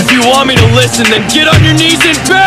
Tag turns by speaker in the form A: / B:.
A: If you want me to listen, then get on your knees and beg.